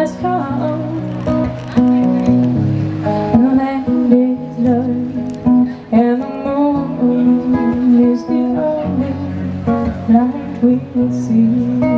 has found. And the land is love, and the moon is the only light we see.